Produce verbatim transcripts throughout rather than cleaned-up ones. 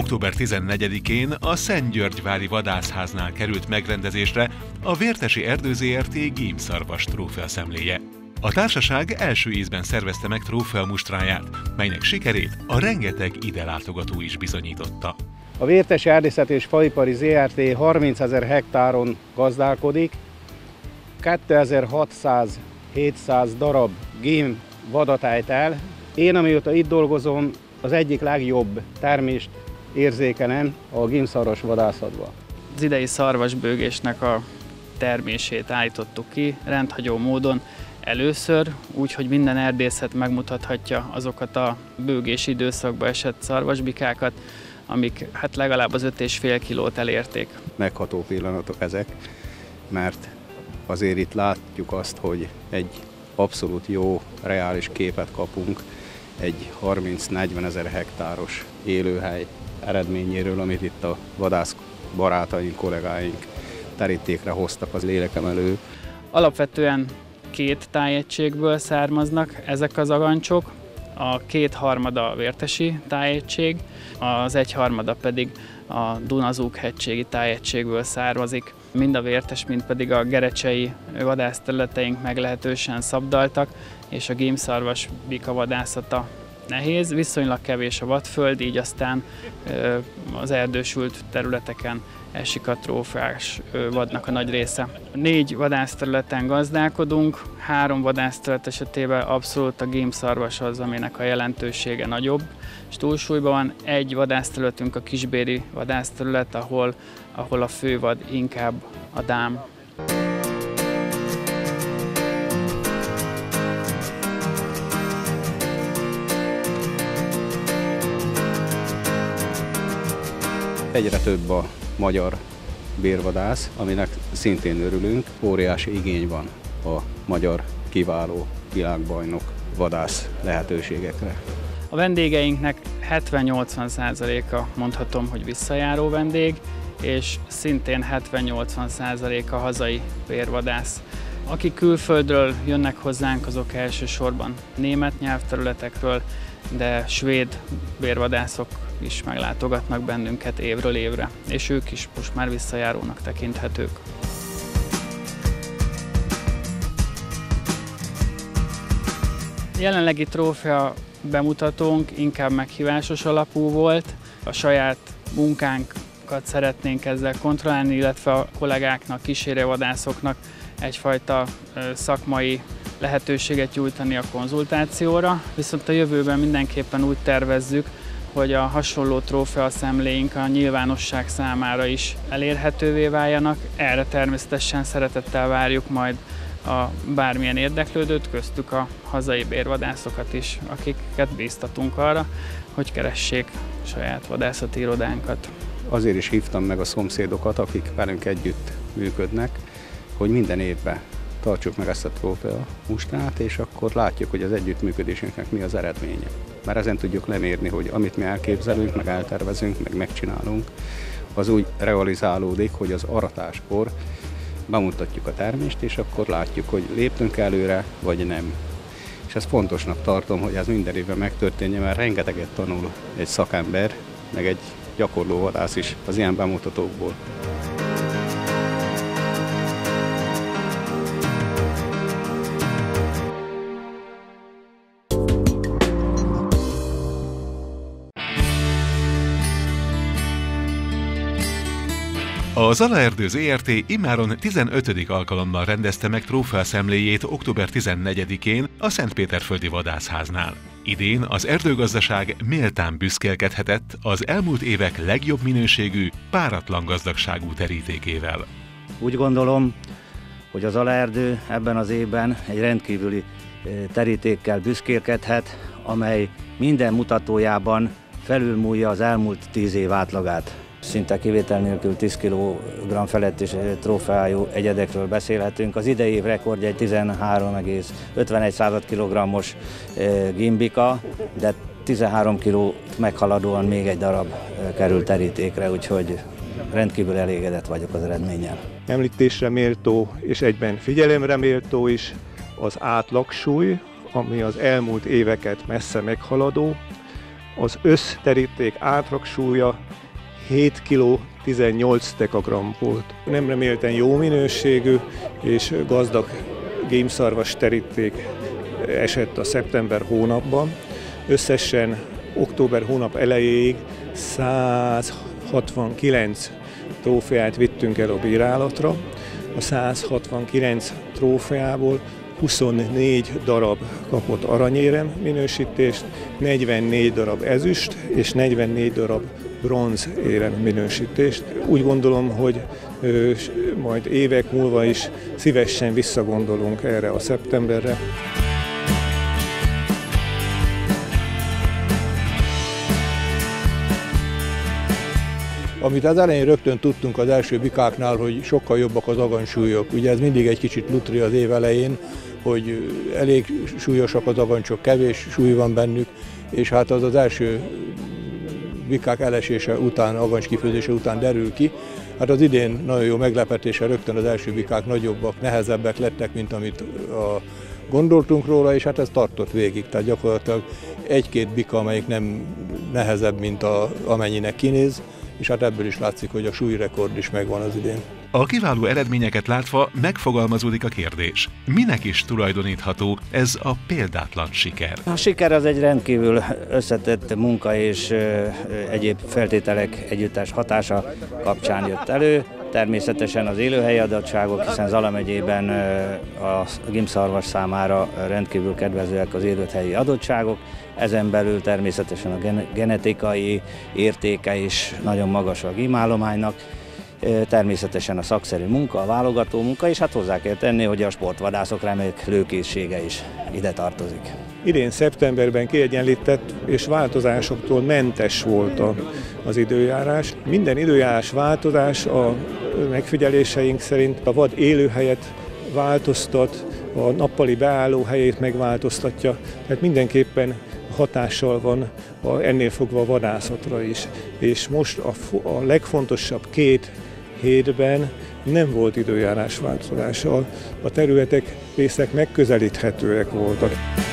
október tizennegyedikén a Szentgyörgyvári Vadászháznál került megrendezésre a Vértesi Erdő zé er té Gémszarvas trófeaszemléje. A társaság első ízben szervezte meg trófeamustráját, melynek sikerét a rengeteg ide látogató is bizonyította. A Vértesi Erdészeti és Faipari zé er té harmincezer hektáron gazdálkodik, kétezer-hatszáz-hétszáz darab gém vadat állt el. Én, amióta itt dolgozom, az egyik legjobb termést érzékelem a gémszarvas vadászatban. Az idei szarvasbőgésnek a termését állítottuk ki rendhagyó módon először, úgyhogy minden erdészet megmutathatja azokat a bőgési időszakba esett szarvasbikákat, amik hát legalább az öt és fél kilót elérték. Megható pillanatok ezek, mert azért itt látjuk azt, hogy egy abszolút jó, reális képet kapunk egy harminc-negyven ezer hektáros élőhely eredményéről, amit itt a vadász barátaink, kollégáink terítékre hoztak az lélekemelő. Alapvetően két tájegységből származnak ezek az agancsok, a kétharmada a vértesi tájegység, az egyharmada pedig a Dunazúg-hegységi tájegységből származik. Mind a vértes, mind pedig a gerecsei vadászterületeink meglehetősen szabdaltak, és a gémszarvas bika vadászata nehéz, viszonylag kevés a vadföld, így aztán az erdősült területeken esik a trófeás vadnak a nagy része. Négy vadászterületen gazdálkodunk, három vadászterület esetében abszolút a gémszarvas az, aminek a jelentősége nagyobb, és túlsúlyban van egy vadászterületünk, a Kisbéri vadászterület, ahol, ahol a fővad inkább a dám. Egyre több a magyar bérvadász, aminek szintén örülünk. Óriási igény van a magyar kiváló világbajnok vadász lehetőségekre. A vendégeinknek hetven-nyolcvan százaléka mondhatom, hogy visszajáró vendég, és szintén hetven-nyolcvan százaléka hazai bérvadász. Akik külföldről jönnek hozzánk, azok elsősorban német nyelvterületekről, de svéd bérvadászok is meglátogatnak bennünket évről évre, és ők is most már visszajárónak tekinthetők. Jelenlegi trófea bemutatónk inkább meghívásos alapú volt. A saját munkánkat szeretnénk ezzel kontrollálni, illetve a kollégáknak, kísérővadászoknak egyfajta szakmai lehetőséget nyújtani a konzultációra, viszont a jövőben mindenképpen úgy tervezzük, hogy a hasonló trófeaszemléink a nyilvánosság számára is elérhetővé váljanak. Erre természetesen szeretettel várjuk majd a bármilyen érdeklődőt, köztük a hazai bérvadászokat is, akiket bíztatunk arra, hogy keressék saját vadászati irodánkat. Azért is hívtam meg a szomszédokat, akik velünk együtt működnek, hogy minden évben tartsuk meg ezt a trófea mustrát, és akkor látjuk, hogy az együttműködésünknek mi az eredménye. Mert ezen tudjuk lemérni, hogy amit mi elképzelünk, meg eltervezünk, meg megcsinálunk, az úgy realizálódik, hogy az aratáskor bemutatjuk a termést, és akkor látjuk, hogy léptünk előre, vagy nem. És ezt fontosnak tartom, hogy ez minden évben megtörténjen, mert rengeteget tanul egy szakember, meg egy gyakorló vadász is az ilyen bemutatókból. A Zalaerdő zé er té immáron tizenötödik alkalommal rendezte meg trófeaszemléjét október tizennegyedikén a Szentpéterföldi Vadászháznál. Idén az erdőgazdaság méltán büszkélkedhetett az elmúlt évek legjobb minőségű, páratlan gazdagságú terítékével. Úgy gondolom, hogy az Zalaerdő ebben az évben egy rendkívüli terítékkel büszkélkedhet, amely minden mutatójában felülmúlja az elmúlt tíz év átlagát. Szinte kivétel nélkül tíz kilogramm felett is trófeájú egyedekről beszélhetünk. Az idei év rekordja egy tizenhárom egész ötvenegy kilogrammos gimbika, de tizenhárom kiló meghaladóan még egy darab került terítékre, úgyhogy rendkívül elégedett vagyok az eredménnyel. Említésre méltó és egyben figyelemre méltó is az átlagsúly, ami az elmúlt éveket messze meghaladó. Az összteríték átlagsúlya hét kiló tizennyolc dekagramm volt. Nem remélten jó minőségű és gazdag gémszarvas teríték esett a szeptember hónapban. Összesen október hónap elejéig száz hatvankilenc trófeát vittünk el a bírálatra. A száz hatvankilenc trófeából huszonnégy darab kapott aranyérem minősítést, negyvennégy darab ezüst és negyvennégy darab bronz érem minősítést. Úgy gondolom, hogy ö, majd évek múlva is szívesen visszagondolunk erre a szeptemberre. Amit az elején rögtön tudtunk az első bikáknál, hogy sokkal jobbak az aganysúlyok. Ugye ez mindig egy kicsit lutri az év elején, hogy elég súlyosak az agancsok, kevés súly van bennük, és hát az az első bikák elesése után, agancskifőzése után derül ki. Hát az idén nagyon jó meglepetése, rögtön az első bikák nagyobbak, nehezebbek lettek, mint amit a gondoltunk róla, és hát ez tartott végig. Tehát gyakorlatilag egy-két bika, amelyik nem nehezebb, mint a, amennyinek kinéz, és hát ebből is látszik, hogy a súlyrekord is megvan az idén. A kiváló eredményeket látva megfogalmazódik a kérdés. Minek is tulajdonítható ez a példátlan siker? A siker az egy rendkívül összetett munka és egyéb feltételek együttes hatása kapcsán jött elő. Természetesen az élőhelyi adottságok, hiszen Zala megyében a gimbszarvas számára rendkívül kedvezőek az élőhelyi adottságok. Ezen belül természetesen a genetikai értéke is nagyon magas a gimállománynak. Természetesen a szakszerű munka, a válogató munka, és hát hozzá kell tenni, hogy a sportvadászok remek lőkészsége is ide tartozik. Idén szeptemberben kiegyenlített és változásoktól mentes volt az időjárás. Minden időjárás változás a megfigyeléseink szerint a vad élőhelyet változtat, a nappali beálló helyét megváltoztatja, tehát mindenképpen hatással van a, ennél fogva a vadászatra is. És most a, a legfontosabb két hétben nem volt időjárás változás. A, a területek, részek megközelíthetőek voltak.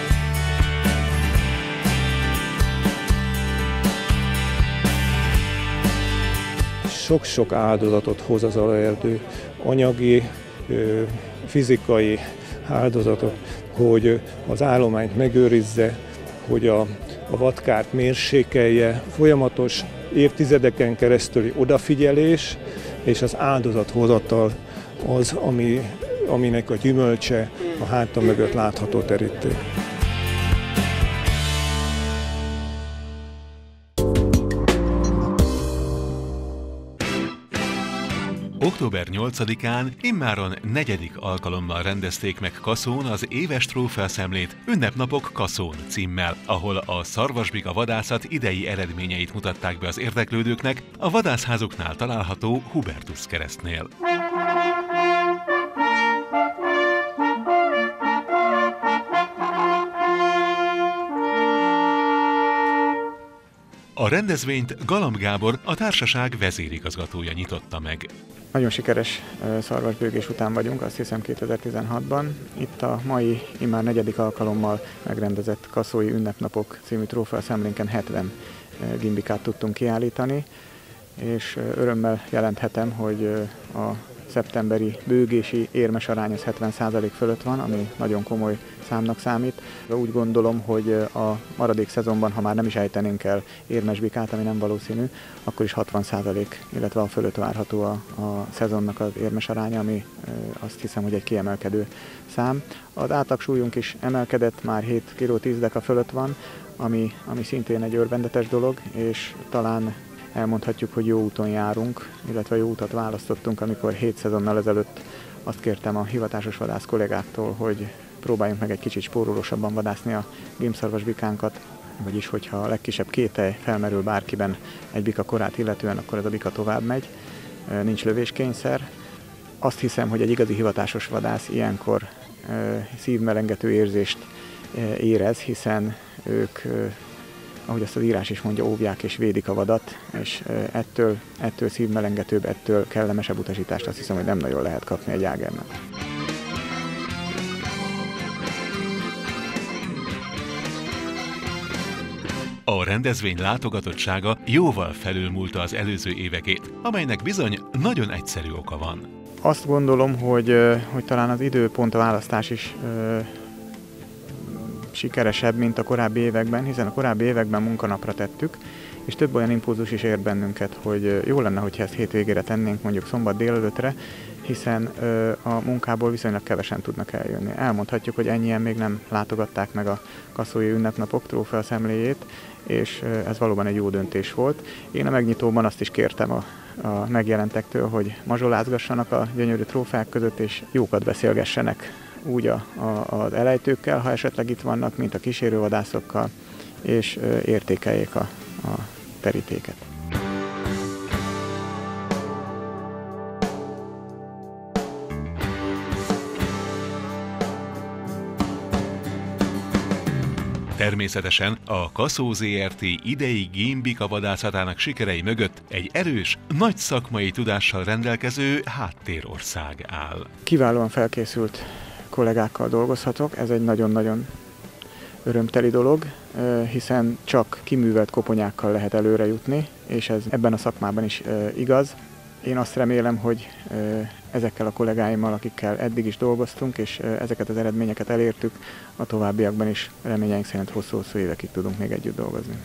Sok-sok áldozatot hoz az zalaerdő, anyagi, fizikai áldozatot, hogy az állományt megőrizze, hogy a, a vadkárt mérsékelje, folyamatos évtizedeken keresztüli odafigyelés és az áldozathozatal az, ami, aminek a gyümölcse a háta mögött látható teríték. október nyolcadikán immáron negyedik alkalommal rendezték meg Kaszón az éves trófeaszemlét Ünnepnapok Kaszón címmel, ahol a szarvasbika vadászat idei eredményeit mutatták be az érdeklődőknek a vadászházuknál található Hubertus keresztnél. A rendezvényt Galamb Gábor, a társaság vezérigazgatója nyitotta meg. Nagyon sikeres szarvasbőgés után vagyunk, azt hiszem kétezer-tizenhatban. Itt a mai immár negyedik alkalommal megrendezett Kaszói Ünnepnapok című trófeaszemlénken hetven gimbikát tudtunk kiállítani, és örömmel jelenthetem, hogy a szeptemberi bőgési érmes arány az hetven százalék fölött van, ami nagyon komoly számnak számít. Úgy gondolom, hogy a maradék szezonban, ha már nem is ejtenénk el érmes bikát, ami nem valószínű, akkor is hatvan százalék, illetve a fölött várható a, a szezonnak az érmes aránya, ami azt hiszem, hogy egy kiemelkedő szám. Az átlagsúlyunk is emelkedett, már hét kiló tíz deka fölött van, ami, ami szintén egy örvendetes dolog, és talán elmondhatjuk, hogy jó úton járunk, illetve jó utat választottunk, amikor hét szezonnal ezelőtt azt kértem a hivatásos vadász kollégáktól, hogy próbáljunk meg egy kicsit spórolósabban vadászni a gimbszarvas bikánkat, vagyis hogyha a legkisebb kételj felmerül bárkiben egy bika korát illetően, akkor ez a bika tovább megy, nincs lövéskényszer. Azt hiszem, hogy egy igazi hivatásos vadász ilyenkor szívmelengető érzést érez, hiszen ők, ahogy azt az írás is mondja, óvják és védik a vadat, és ettől, ettől szívmelengetőbb, ettől kellemesebb utasítást azt hiszem, hogy nem nagyon lehet kapni egy ágernek. A rendezvény látogatottsága jóval felülmúlta az előző évekét, amelynek bizony nagyon egyszerű oka van. Azt gondolom, hogy, hogy talán az időpont választás is ö, sikeresebb, mint a korábbi években, hiszen a korábbi években munkanapra tettük, és több olyan impulzus is ért bennünket, hogy jó lenne, hogyha ezt hétvégére tennénk, mondjuk szombat délelőttre, hiszen ö, a munkából viszonylag kevesen tudnak eljönni. Elmondhatjuk, hogy ennyien még nem látogatták meg a kaszói ünnepnapok trófeaszemléjét, és ö, ez valóban egy jó döntés volt. Én a megnyitóban azt is kértem a, a megjelentektől, hogy mazsolázgassanak a gyönyörű trófeák között, és jókat beszélgessenek úgy a, a, az elejtőkkel, ha esetleg itt vannak, mint a kísérővadászokkal, és ö, értékeljék a, a terítéket. Természetesen a Kaszó zé er té idei gémbika vadászatának sikerei mögött egy erős, nagy szakmai tudással rendelkező háttérország áll. Kiválóan felkészült kollégákkal dolgozhatok, ez egy nagyon-nagyon örömteli dolog, hiszen csak kiművelt koponyákkal lehet előre jutni, és ez ebben a szakmában is igaz. Én azt remélem, hogy ezekkel a kollégáimmal, akikkel eddig is dolgoztunk, és ezeket az eredményeket elértük, a továbbiakban is reményeink szerint hosszú-hosszú évekig tudunk még együtt dolgozni.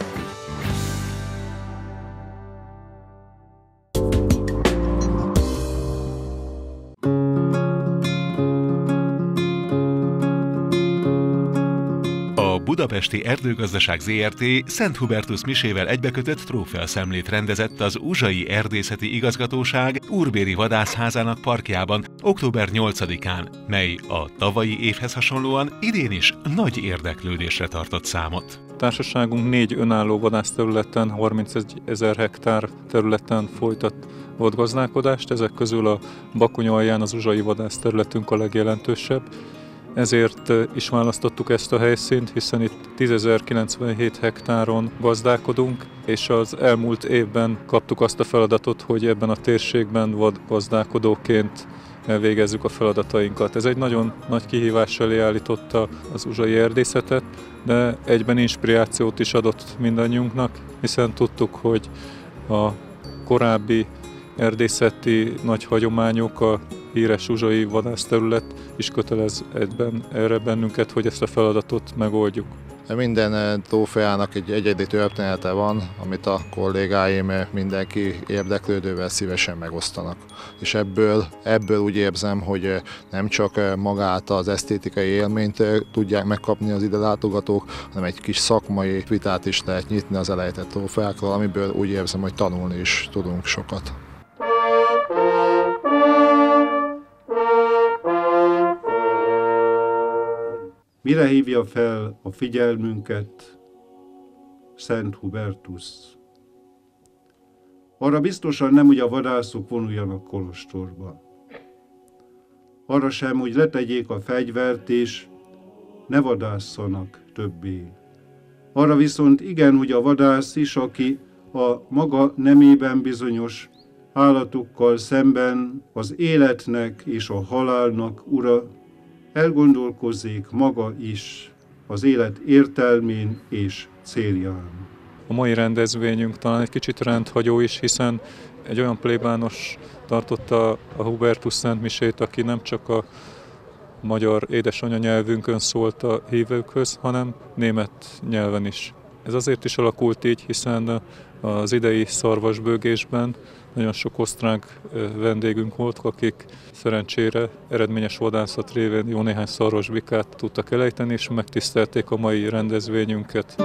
A Budapesti Erdőgazdaság zé er té Szent Hubertus misével egybekötött trófeaszemlét rendezett az Uzsai Erdészeti Igazgatóság Úrbéri Vadászházának parkjában október nyolcadikán, mely a tavalyi évhez hasonlóan idén is nagy érdeklődésre tartott számot. Társaságunk négy önálló vadászterületen, harmincezer hektár területen folytat vadgazdálkodást, ezek közül a Bakony alján az uzsai vadászterületünk a legjelentősebb. Ezért is választottuk ezt a helyszínt, hiszen itt tízezer-kilencvenhét hektáron gazdálkodunk, és az elmúlt évben kaptuk azt a feladatot, hogy ebben a térségben vadgazdálkodóként elvégezzük a feladatainkat. Ez egy nagyon nagy kihívás elé állította az uzsai erdészetet, de egyben inspirációt is adott mindannyiunknak, hiszen tudtuk, hogy a korábbi erdészeti nagy hagyományok, a híres uzsai vadászterület is kötelez egyben erre bennünket, hogy ezt a feladatot megoldjuk. Minden trófeának egy egyedi története van, amit a kollégáim, mindenki érdeklődővel szívesen megosztanak. És ebből, ebből úgy érzem, hogy nem csak magát az esztétikai élményt tudják megkapni az ide látogatók, hanem egy kis szakmai vitát is lehet nyitni az elejtett trófeákról, amiből úgy érzem, hogy tanulni is tudunk sokat. Mire hívja fel a figyelmünket Szent Hubertus? Arra biztosan nem, hogy a vadászok vonuljanak kolostorba. Arra sem, hogy letegyék a fegyvert és ne vadásszanak többé. Arra viszont igen, hogy a vadász is, aki a maga nemében bizonyos állatokkal szemben az életnek és a halálnak ura, elgondolkozzék maga is az élet értelmén és célján. A mai rendezvényünk talán egy kicsit rendhagyó is, hiszen egy olyan plébános tartotta a Hubertus szentmisét, aki nem csak a magyar édesanyanyelvünkön szólt a hívőkhöz, hanem német nyelven is. Ez azért is alakult így, hiszen az idei szarvasbőgésben nagyon sok osztrák vendégünk volt, akik szerencsére eredményes vadászat révén jó néhány szarvasbikát tudtak elejteni, és megtisztelték a mai rendezvényünket.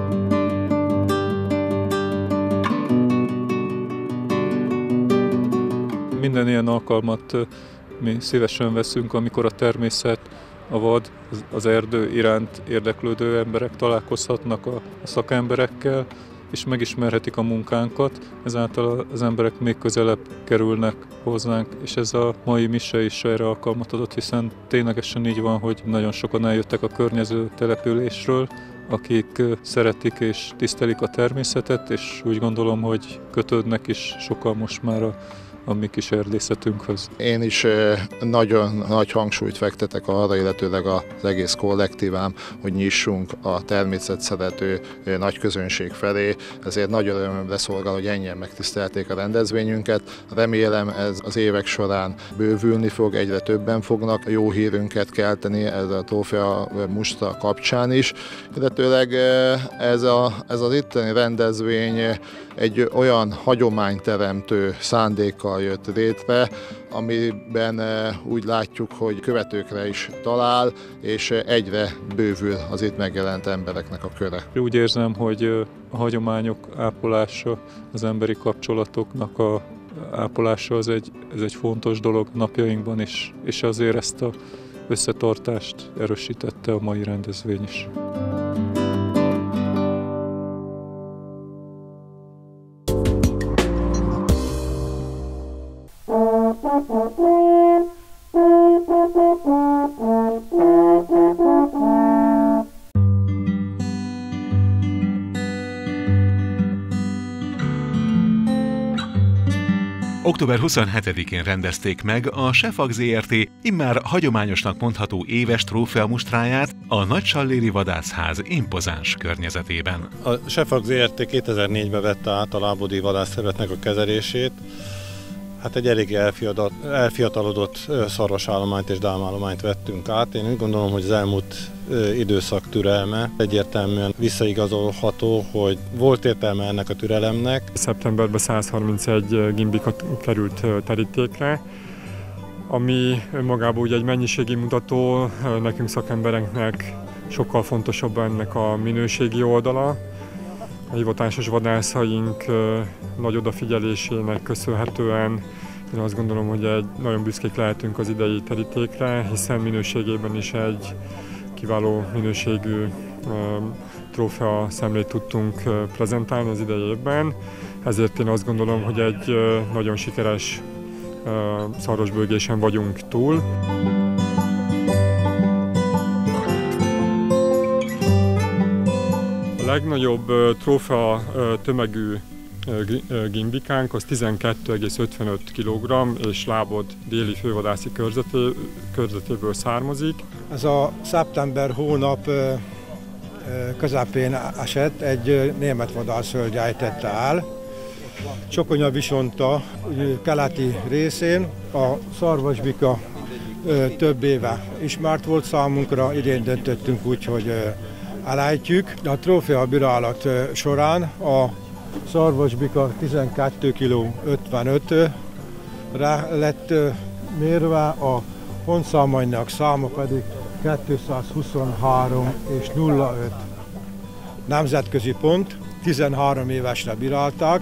Minden ilyen alkalmat mi szívesen veszünk, amikor a természet, a vad, az erdő iránt érdeklődő emberek találkozhatnak a szakemberekkel, és megismerhetik a munkánkat, ezáltal az emberek még közelebb kerülnek hozzánk, és ez a mai mise is erre alkalmat adott, hiszen ténylegesen így van, hogy nagyon sokan eljöttek a környező településről, akik szeretik és tisztelik a természetet, és úgy gondolom, hogy kötődnek is sokan most már a a mi kis erdészetünkhöz. Én is nagyon nagy hangsúlyt fektetek arra, illetőleg az egész kollektívám, hogy nyissunk a természetszerető nagy közönség felé, ezért nagy örömömre szolgál, hogy ennyien megtisztelték a rendezvényünket. Remélem ez az évek során bővülni fog, egyre többen fognak jó hírünket kelteni ez a trófea mustra kapcsán is. Illetőleg ez, a, ez az itteni rendezvény egy olyan hagyományteremtő szándékkal jött létre, amiben úgy látjuk, hogy követőkre is talál, és egyre bővül az itt megjelent embereknek a köre. Úgy érzem, hogy a hagyományok ápolása, az emberi kapcsolatoknak a ápolása az egy, ez egy fontos dolog napjainkban is, és azért ezt az összetartást erősítette a mai rendezvény is. október huszonhetedikén rendezték meg a Sefag zé er té immár hagyományosnak mondható éves trófeamustráját a Nagysalléri Vadászház impozáns környezetében. A Sefag zé er té kétezer-négyben vette át a lábódi vadászterületnek a kezelését. Hát egy elég elfiatalodott szarvasállományt és dámállományt vettünk át. Én úgy gondolom, hogy az elmúlt időszak türelme egyértelműen visszaigazolható, hogy volt értelme ennek a türelemnek. Szeptemberben száz harmincegy gimbika került terítékre, ami magában ugye egy mennyiségi mutató, nekünk szakembereknek sokkal fontosabb ennek a minőségi oldala. A hivatásos vadászaink nagy odafigyelésének köszönhetően én azt gondolom, hogy egy, nagyon büszkék lehetünk az idei terítékre, hiszen minőségében is egy kiváló minőségű trófea szemlét tudtunk prezentálni az idei évben. Ezért én azt gondolom, hogy egy nagyon sikeres szarvasbőgésen vagyunk túl. A legnagyobb trófea tömegű gimbikánk az tizenkettő egész ötvenöt kilogramm és Lábod déli fővadászi körzeté, körzetéből származik. Ez a szeptember hónap közepén esett, egy német vadászhölgy ejtette el. Csokonya Visonta keleti részén a szarvasbika több éve ismert volt számunkra, idén döntöttünk úgy, hogy elejtjük. A trófea bírálat során a szarvasbika tizenkettő kiló ötvenötre lett mérve, a pontszámainak száma pedig kétszázhuszonhárom és nulla öt. Nemzetközi pont, tizenhárom évesre bírálták.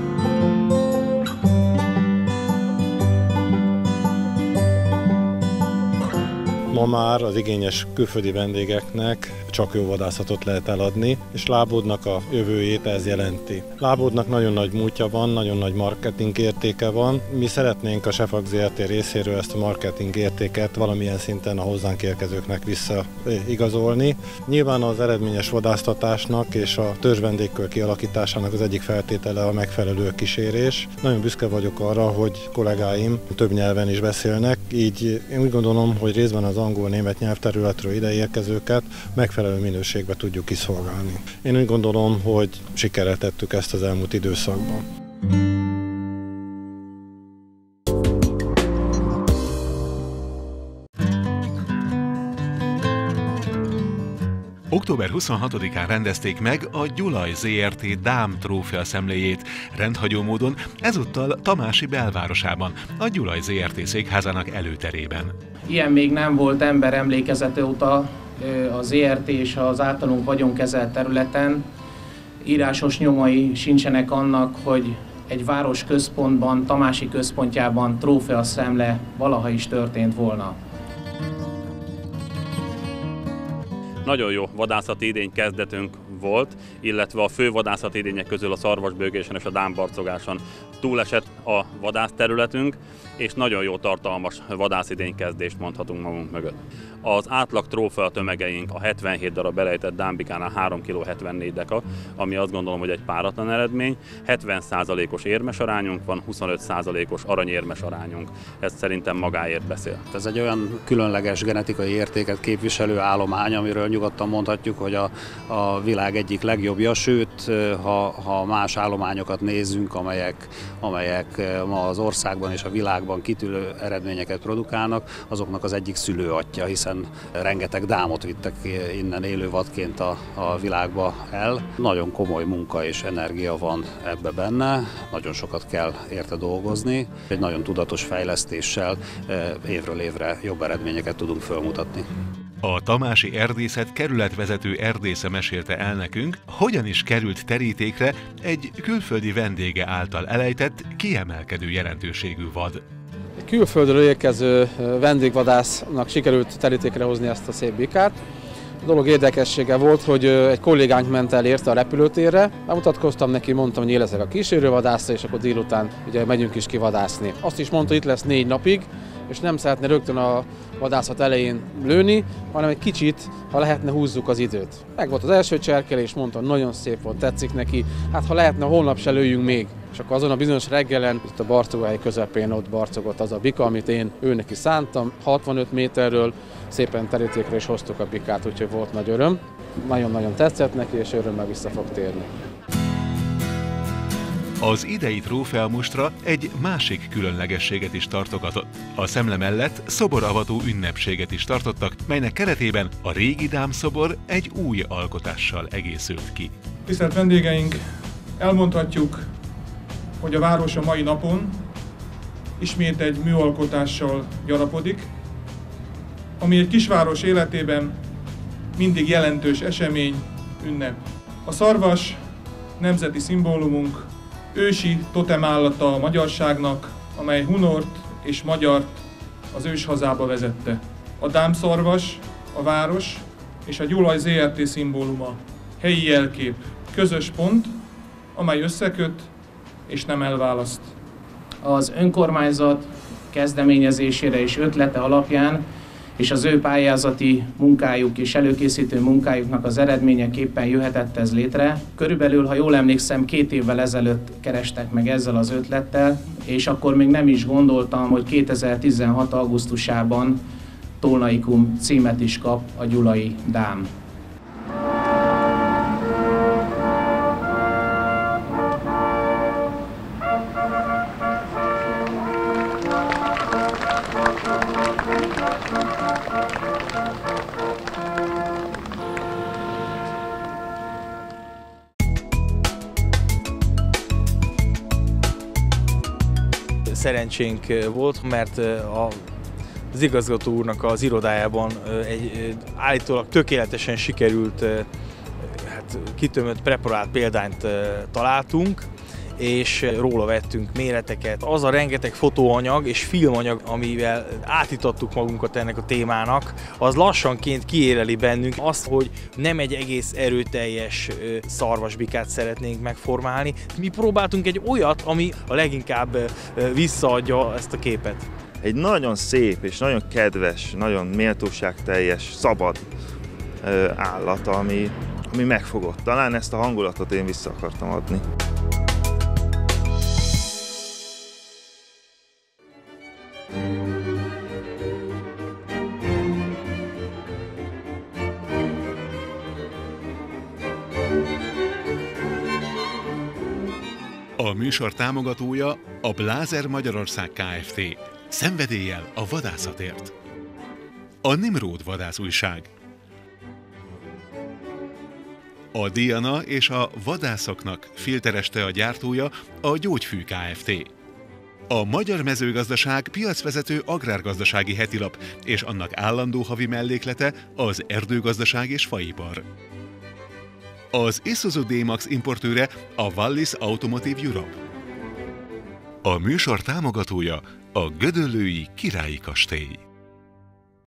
Ma már az igényes külföldi vendégeknek csak jó vadászatot lehet eladni, és Lábódnak a jövőjét ez jelenti. Lábódnak nagyon nagy múltja van, nagyon nagy marketing értéke van. Mi szeretnénk a Sefag zé er té részéről ezt a marketing értéket valamilyen szinten a hozzánk érkezőknek visszaigazolni. Nyilván az eredményes vadásztatásnak és a törzsvendégkör kialakításának az egyik feltétele a megfelelő kísérés. Nagyon büszke vagyok arra, hogy kollégáim több nyelven is beszélnek, így én úgy gondolom, hogy részben az angol-német nyelvterületről ideérkezőket megfelelő minőségbe tudjuk kiszolgálni. Én úgy gondolom, hogy sikerrel tettük ezt az elmúlt időszakban. október huszonhatodikán rendezték meg a Gyulaj zé er té Dám trófea szemléjét, rendhagyó módon ezúttal Tamási belvárosában, a Gyulaj zé er té székházának előterében. Ilyen még nem volt ember emlékezete óta a zé er té és az általunk vagyonkezelt területen. Írásos nyomai sincsenek annak, hogy egy város központban, Tamási központjában trófea szemle valaha is történt volna. Nagyon jó vadászati idény kezdetünk volt, illetve a fő vadászati idények közül a szarvasbőgésen és a dámbarcogáson túlesett a vadászterületünk, és nagyon jó tartalmas vadászidény kezdést mondhatunk magunk mögött. Az átlag trófea tömegeink a hetvenhét darab elejtett dámbikánál három egész hetvennégy deka, ami azt gondolom, hogy egy páratlan eredmény. hetven százalékos érmes arányunk van, huszonöt százalékos aranyérmes arányunk. Ez szerintem magáért beszél. Ez egy olyan különleges genetikai értéket képviselő állomány, amiről nyugodtan mondhatjuk, hogy a, a világ egyik legjobbja, sőt, ha, ha más állományokat nézzünk, amelyek, amelyek ma az országban és a világban kitűnő eredményeket produkálnak, azoknak az egyik szülőatja, hiszen rengeteg dámot vittek innen élő vadként a, a világba el. Nagyon komoly munka és energia van ebbe benne, nagyon sokat kell érte dolgozni. Egy nagyon tudatos fejlesztéssel évről évre jobb eredményeket tudunk felmutatni. A tamási erdészet kerületvezető erdésze mesélte el nekünk, hogyan is került terítékre egy külföldi vendége által elejtett, kiemelkedő jelentőségű vad. Egy külföldről érkező vendégvadásznak sikerült terítékre hozni ezt a szép bikát. A dolog érdekessége volt, hogy egy kollégánk ment el érte a repülőtérre, bemutatkoztam neki, mondtam, hogy én leszek a kísérővadásza, és akkor délután ugye megyünk is kivadászni. Azt is mondta, hogy itt lesz négy napig, és nem szeretne rögtön a vadászat elején lőni, hanem egy kicsit, ha lehetne, húzzuk az időt. Meg volt az első cserkelés, mondta, nagyon szép volt, tetszik neki, hát ha lehetne, holnap se lőjünk még. És akkor azon a bizonyos reggelen, itt a Barcogály közepén ott barcogott az a bika, amit én ő neki szántam, hatvanöt méterről szépen terítékre is hoztuk a bikát, úgyhogy volt nagy öröm. Nagyon-nagyon tetszett neki, és örömmel vissza fog térni. Az idei trófeamustra egy másik különlegességet is tartogatott. A szemle mellett szoboravató ünnepséget is tartottak, melynek keretében a régi dámszobor egy új alkotással egészült ki. Tisztelt vendégeink, elmondhatjuk, hogy a város a mai napon ismét egy műalkotással gyarapodik, ami egy kisváros életében mindig jelentős esemény, ünnep. A szarvas nemzeti szimbólumunk, ősi totemállata a magyarságnak, amely hunort és magyart az őshazába vezette. A dámszarvas, a város és a Gyulaj zé er té szimbóluma, helyi jelkép, közös pont, amely összeköt és nem elválaszt. Az önkormányzat kezdeményezésére és ötlete alapján és az ő pályázati munkájuk és előkészítő munkájuknak az eredményeképpen jöhetett ez létre. Körülbelül, ha jól emlékszem, két évvel ezelőtt kerestek meg ezzel az ötlettel, és akkor még nem is gondoltam, hogy kétezer-tizenhat augusztusában Tolnaikum címet is kap a gyulai dám. Szerencsénk volt, mert a, az igazgató úrnak az irodájában egy állítólag tökéletesen sikerült, hát kitömött, preparált példányt találtunk, és róla vettünk méreteket. Az a rengeteg fotóanyag és filmanyag, amivel átítottuk magunkat ennek a témának, az lassanként kiéreli bennünk azt, hogy nem egy egész erőteljes szarvasbikát szeretnénk megformálni. Mi próbáltunk egy olyat, ami a leginkább visszaadja ezt a képet. Egy nagyon szép és nagyon kedves, nagyon méltóságteljes, szabad állat, ami, ami megfogott. Talán ezt a hangulatot én vissza akartam adni. A műsor támogatója a Blázer Magyarország Kft. Szenvedéllyel a vadászatért. A Nimród vadászújság. A Diana és a vadászoknak filtereste a gyártója a Gyógyfű Kft. A Magyar Mezőgazdaság piacvezető agrárgazdasági hetilap és annak állandó havi melléklete az erdőgazdaság és faipar. Az Isuzu D-Max importőre a Wallis Automotive Europe. A műsor támogatója a Gödöllői Királyi Kastély.